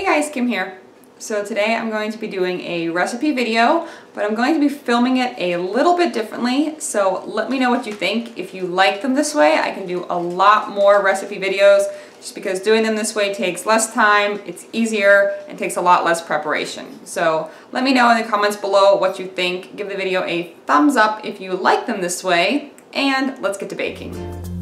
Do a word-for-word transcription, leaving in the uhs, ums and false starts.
guys, Kim here. So today I'm going to be doing a recipe video, but I'm going to be filming it a little bit differently, so let me know what you think. If you like them this way, I can do a lot more recipe videos, just because doing them this way takes less time, it's easier, and takes a lot less preparation. So let me know in the comments below what you think. Give the video a thumbs up if you like them this way, and let's get to baking.